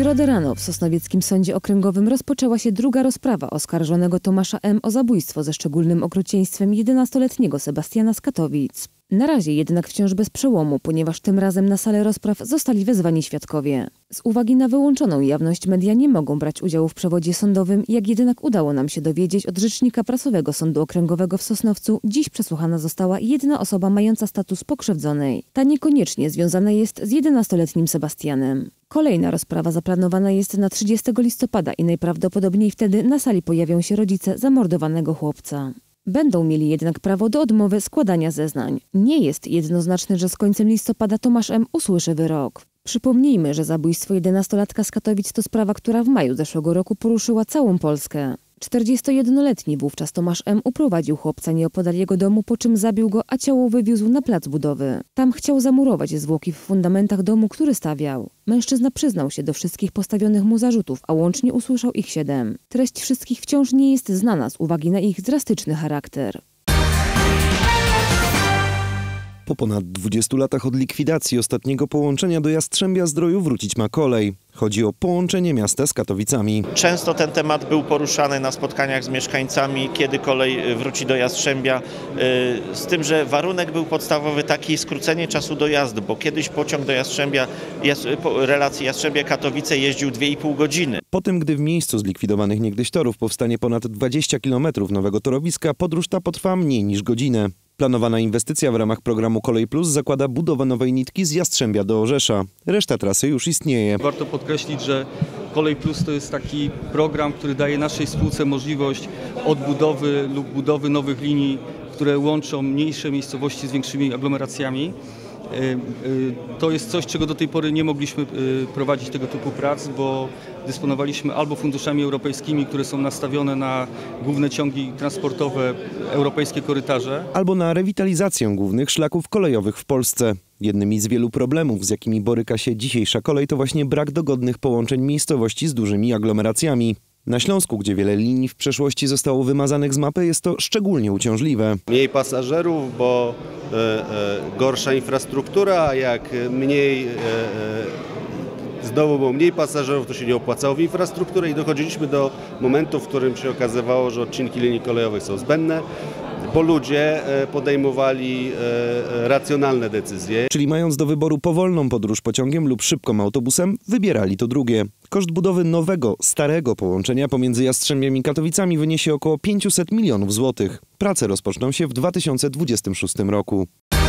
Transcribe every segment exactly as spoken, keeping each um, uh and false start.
środę rano w Sosnowieckim Sądzie Okręgowym rozpoczęła się druga rozprawa oskarżonego Tomasza M. o zabójstwo ze szczególnym okrucieństwem jedenastoletniego Sebastiana z Katowic. Na razie jednak wciąż bez przełomu, ponieważ tym razem na salę rozpraw zostali wezwani świadkowie. Z uwagi na wyłączoną jawność media nie mogą brać udziału w przewodzie sądowym, jak jednak udało nam się dowiedzieć od rzecznika prasowego Sądu Okręgowego w Sosnowcu, dziś przesłuchana została jedna osoba mająca status pokrzywdzonej. Ta niekoniecznie związana jest z jedenastoletnim Sebastianem. Kolejna rozprawa zaplanowana jest na trzydziestego listopada i najprawdopodobniej wtedy na sali pojawią się rodzice zamordowanego chłopca. Będą mieli jednak prawo do odmowy składania zeznań. Nie jest jednoznaczne, że z końcem listopada Tomasz M. usłyszy wyrok. Przypomnijmy, że zabójstwo jedenastolatka z Katowic to sprawa, która w maju zeszłego roku poruszyła całą Polskę. czterdziestojednoletni wówczas Tomasz M. uprowadził chłopca nieopodal jego domu, po czym zabił go, a ciało wywiózł na plac budowy. Tam chciał zamurować zwłoki w fundamentach domu, który stawiał. Mężczyzna przyznał się do wszystkich postawionych mu zarzutów, a łącznie usłyszał ich siedem. Treść wszystkich wciąż nie jest znana z uwagi na ich drastyczny charakter. Po ponad dwudziestu latach od likwidacji ostatniego połączenia do Jastrzębia-Zdroju wrócić ma kolej. Chodzi o połączenie miasta z Katowicami. Często ten temat był poruszany na spotkaniach z mieszkańcami, kiedy kolej wróci do Jastrzębia. Z tym, że warunek był podstawowy taki skrócenie czasu dojazdu, bo kiedyś pociąg do Jastrzębia, relacji Jastrzębia-Katowice jeździł dwie i pół godziny. Po tym, gdy w miejscu zlikwidowanych niegdyś torów powstanie ponad dwadzieścia kilometrów nowego torowiska, podróż ta potrwa mniej niż godzinę. Planowana inwestycja w ramach programu Kolej Plus zakłada budowę nowej nitki z Jastrzębia do Orzesza. Reszta trasy już istnieje. Warto podkreślić, że Kolej Plus to jest taki program, który daje naszej spółce możliwość odbudowy lub budowy nowych linii, które łączą mniejsze miejscowości z większymi aglomeracjami. To jest coś, czego do tej pory nie mogliśmy prowadzić tego typu prac, bo dysponowaliśmy albo funduszami europejskimi, które są nastawione na główne ciągi transportowe, europejskie korytarze, albo na rewitalizację głównych szlaków kolejowych w Polsce. Jednymi z wielu problemów, z jakimi boryka się dzisiejsza kolej, to właśnie brak dogodnych połączeń miejscowości z dużymi aglomeracjami. Na Śląsku, gdzie wiele linii w przeszłości zostało wymazanych z mapy, jest to szczególnie uciążliwe. Mniej pasażerów, bo e, e, gorsza infrastruktura, a jak mniej, e, e, znowu było mniej pasażerów, to się nie opłacało w infrastrukturę i dochodziliśmy do momentu, w którym się okazywało, że odcinki linii kolejowych są zbędne, bo ludzie podejmowali racjonalne decyzje. Czyli mając do wyboru powolną podróż pociągiem lub szybką autobusem, wybierali to drugie. Koszt budowy nowego, starego połączenia pomiędzy Jastrzębiem i Katowicami wyniesie około pięćset milionów złotych. Prace rozpoczną się w dwa tysiące dwudziestym szóstym roku.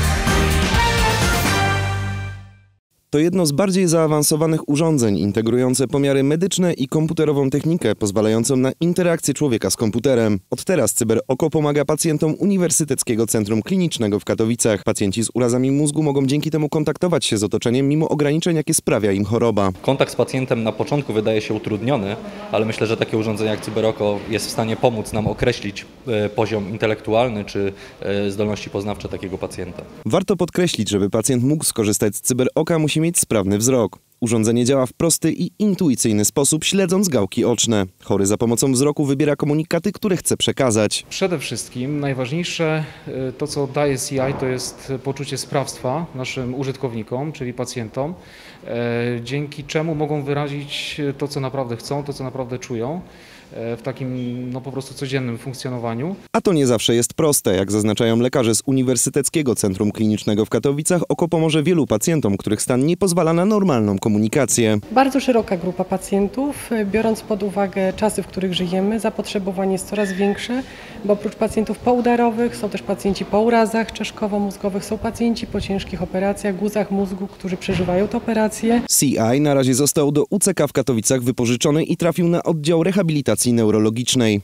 To jedno z bardziej zaawansowanych urządzeń integrujące pomiary medyczne i komputerową technikę pozwalającą na interakcję człowieka z komputerem. Od teraz CyberOko pomaga pacjentom Uniwersyteckiego Centrum Klinicznego w Katowicach. Pacjenci z urazami mózgu mogą dzięki temu kontaktować się z otoczeniem mimo ograniczeń, jakie sprawia im choroba. Kontakt z pacjentem na początku wydaje się utrudniony, ale myślę, że takie urządzenie jak CyberOko jest w stanie pomóc nam określić poziom intelektualny czy zdolności poznawcze takiego pacjenta. Warto podkreślić, żeby pacjent mógł skorzystać z CyberOka, musi mieć sprawny wzrok. Urządzenie działa w prosty i intuicyjny sposób, śledząc gałki oczne. Chory za pomocą wzroku wybiera komunikaty, które chce przekazać. Przede wszystkim najważniejsze to, co daje C I, to jest poczucie sprawstwa naszym użytkownikom, czyli pacjentom, dzięki czemu mogą wyrazić to, co naprawdę chcą, to, co naprawdę czują w takim no, po prostu codziennym funkcjonowaniu. A to nie zawsze jest proste. Jak zaznaczają lekarze z Uniwersyteckiego Centrum Klinicznego w Katowicach, oko pomoże wielu pacjentom, których stan nie pozwala na normalną komunikację. Bardzo szeroka grupa pacjentów, biorąc pod uwagę czasy, w których żyjemy, zapotrzebowanie jest coraz większe, bo oprócz pacjentów poudarowych są też pacjenci po urazach czaszkowo-mózgowych, są pacjenci po ciężkich operacjach, guzach mózgu, którzy przeżywają te operacje. C I na razie został do U C K w Katowicach wypożyczony i trafił na oddział rehabilitacji neurologicznej.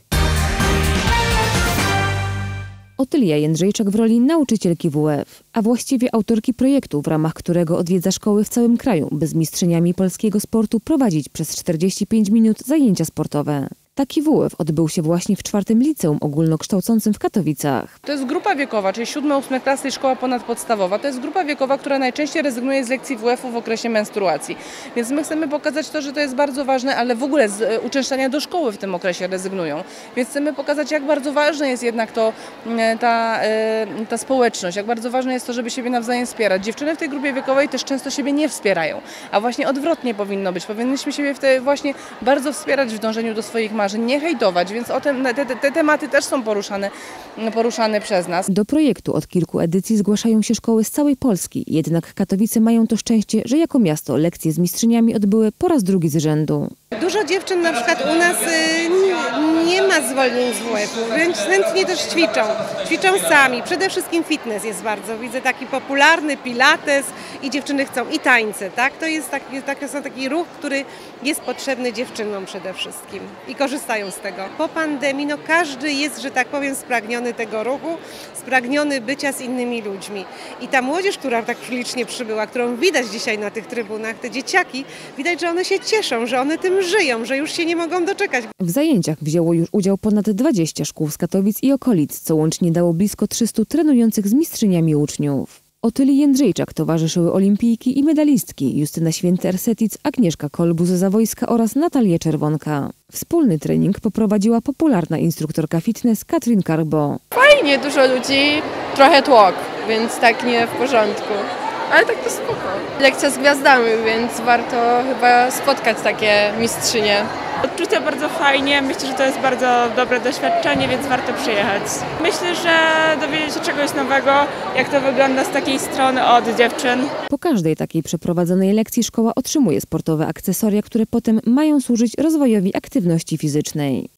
Otylia Jędrzejczak w roli nauczycielki W F, a właściwie autorki projektu, w ramach którego odwiedza szkoły w całym kraju, by z mistrzyniami polskiego sportu prowadzić przez czterdzieści pięć minut zajęcia sportowe. Taki W U F odbył się właśnie w czwartym liceum ogólnokształcącym w Katowicach. To jest grupa wiekowa, czyli siódma, ósma klasy i szkoła ponadpodstawowa. To jest grupa wiekowa, która najczęściej rezygnuje z lekcji W F-u w okresie menstruacji. Więc my chcemy pokazać to, że to jest bardzo ważne, ale w ogóle z uczęszczania do szkoły w tym okresie rezygnują. Więc chcemy pokazać, jak bardzo ważne jest jednak to, ta, ta społeczność, jak bardzo ważne jest to, żeby siebie nawzajem wspierać. Dziewczyny w tej grupie wiekowej też często siebie nie wspierają, a właśnie odwrotnie powinno być. Powinniśmy siebie w te właśnie bardzo wspierać w dążeniu do swoich marzeń, nie hejtować, więc o tym, te, te, te tematy też są poruszane, poruszane przez nas. Do projektu od kilku edycji zgłaszają się szkoły z całej Polski, jednak Katowice mają to szczęście, że jako miasto lekcje z mistrzyniami odbyły po raz drugi z rzędu. Dużo dziewczyn na przykład u nas nie ma zwolnień z W F-u, więc chętnie też ćwiczą. Ćwiczą sami. Przede wszystkim fitness jest bardzo, widzę, taki popularny, pilates i dziewczyny chcą i tańce, tak? To jest taki, taki, są taki ruch, który jest potrzebny dziewczynom przede wszystkim i korzystają z tego. Po pandemii no każdy jest, że tak powiem, spragniony tego ruchu, spragniony bycia z innymi ludźmi. I ta młodzież, która tak licznie przybyła, którą widać dzisiaj na tych trybunach, te dzieciaki, widać, że one się cieszą, że one tym żyją, że już się nie mogą doczekać. W zajęciach wzięło już udział ponad dwadzieścia szkół z Katowic i okolic, co łącznie dało blisko trzystu trenujących z mistrzyniami uczniów. Otyli Jędrzejczak towarzyszyły olimpijki i medalistki Justyna Święty-Ersetic, Agnieszka Kolbuz-Zawojska oraz Natalia Czerwonka. Wspólny trening poprowadziła popularna instruktorka fitness Katrin Karbo. Fajnie, dużo ludzi, trochę tłok, więc tak nie w porządku. Ale tak to spoko. Lekcja z gwiazdami, więc warto chyba spotkać takie mistrzynie. Odczucia bardzo fajnie, myślę, że to jest bardzo dobre doświadczenie, więc warto przyjechać. Myślę, że dowiedzieć się czegoś nowego, jak to wygląda z takiej strony od dziewczyn. Po każdej takiej przeprowadzonej lekcji szkoła otrzymuje sportowe akcesoria, które potem mają służyć rozwojowi aktywności fizycznej.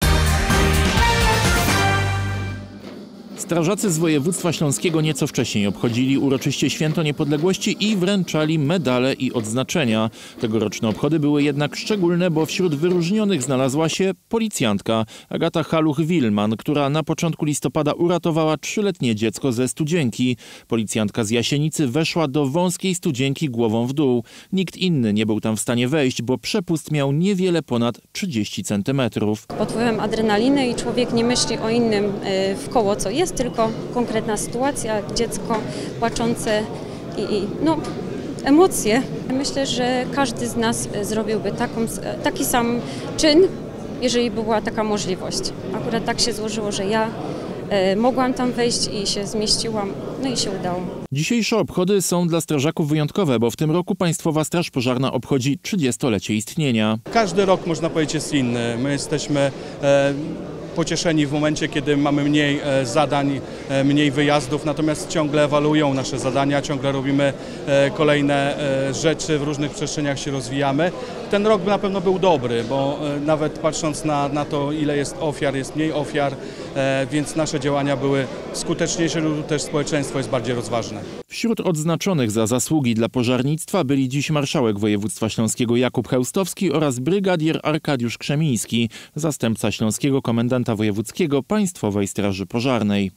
Strażacy z województwa śląskiego nieco wcześniej obchodzili uroczyście Święto Niepodległości i wręczali medale i odznaczenia. Tegoroczne obchody były jednak szczególne, bo wśród wyróżnionych znalazła się policjantka Agata Haluch-Wilman, która na początku listopada uratowała trzyletnie dziecko ze studzienki. Policjantka z Jasienicy weszła do wąskiej studzienki głową w dół. Nikt inny nie był tam w stanie wejść, bo przepust miał niewiele ponad trzydzieści centymetrów. Pod wpływem adrenaliny i człowiek nie myśli o innym w koło, co jest, tylko konkretna sytuacja, dziecko płaczące i, i no, emocje. Myślę, że każdy z nas zrobiłby taką, taki sam czyn, jeżeli by była taka możliwość. Akurat tak się złożyło, że ja e, mogłam tam wejść i się zmieściłam, no i się udało. Dzisiejsze obchody są dla strażaków wyjątkowe, bo w tym roku Państwowa Straż Pożarna obchodzi trzydziestolecie istnienia. Każdy rok, można powiedzieć, jest inny. My jesteśmy e, pocieszeni w momencie, kiedy mamy mniej e, zadań, e, mniej wyjazdów, natomiast ciągle ewaluują nasze zadania, ciągle robimy e, kolejne e, rzeczy, w różnych przestrzeniach się rozwijamy. Ten rok na pewno był dobry, bo e, nawet patrząc na, na to, ile jest ofiar, jest mniej ofiar, e, więc nasze działania były skuteczniejsze, lub też społeczeństwo jest bardziej rozważne. Wśród odznaczonych za zasługi dla pożarnictwa byli dziś marszałek województwa śląskiego Jakub Chełstowski oraz brygadier Arkadiusz Krzemiński, zastępca śląskiego komendanta wojewódzkiego Państwowej Straży Pożarnej.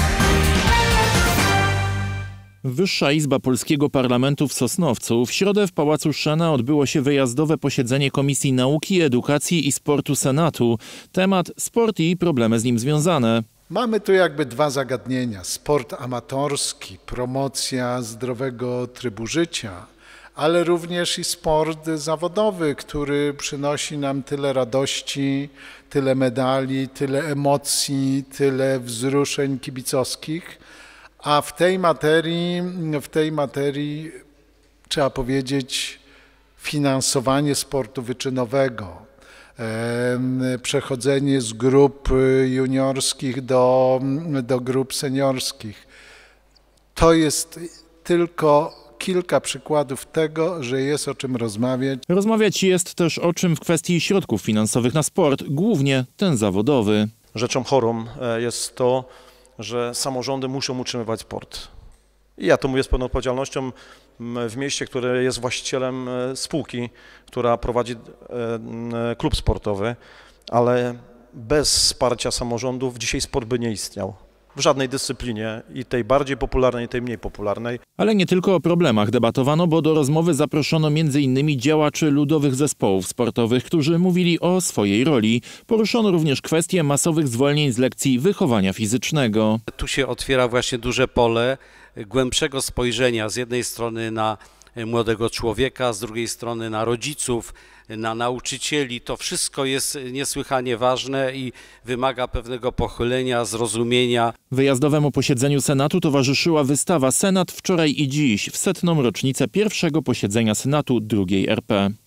Wyższa Izba Polskiego Parlamentu w Sosnowcu. W środę w Pałacu Szena odbyło się wyjazdowe posiedzenie Komisji Nauki, Edukacji i Sportu Senatu. Temat sport i problemy z nim związane. Mamy tu jakby dwa zagadnienia. Sport amatorski, promocja zdrowego trybu życia, ale również i sport zawodowy, który przynosi nam tyle radości, tyle medali, tyle emocji, tyle wzruszeń kibicowskich. A w tej materii, w tej materii trzeba powiedzieć finansowanie sportu wyczynowego, przechodzenie z grup juniorskich do, do grup seniorskich. To jest tylko kilka przykładów tego, że jest o czym rozmawiać. Rozmawiać jest też o czym w kwestii środków finansowych na sport, głównie ten zawodowy. Rzeczą chorą jest to, że samorządy muszą utrzymywać sport. I ja to mówię z pełną odpowiedzialnością w mieście, które jest właścicielem spółki, która prowadzi klub sportowy, ale bez wsparcia samorządów dzisiaj sport by nie istniał. w żadnej dyscyplinie, i tej bardziej popularnej, i tej mniej popularnej. Ale nie tylko o problemach debatowano, bo do rozmowy zaproszono między innymi działaczy ludowych zespołów sportowych, którzy mówili o swojej roli. Poruszono również kwestię masowych zwolnień z lekcji wychowania fizycznego. Tu się otwiera właśnie duże pole głębszego spojrzenia z jednej strony na młodego człowieka, z drugiej strony na rodziców, na nauczycieli. To wszystko jest niesłychanie ważne i wymaga pewnego pochylenia, zrozumienia. Wyjazdowemu posiedzeniu Senatu towarzyszyła wystawa Senat wczoraj i dziś w setną rocznicę pierwszego posiedzenia Senatu drugiej R P.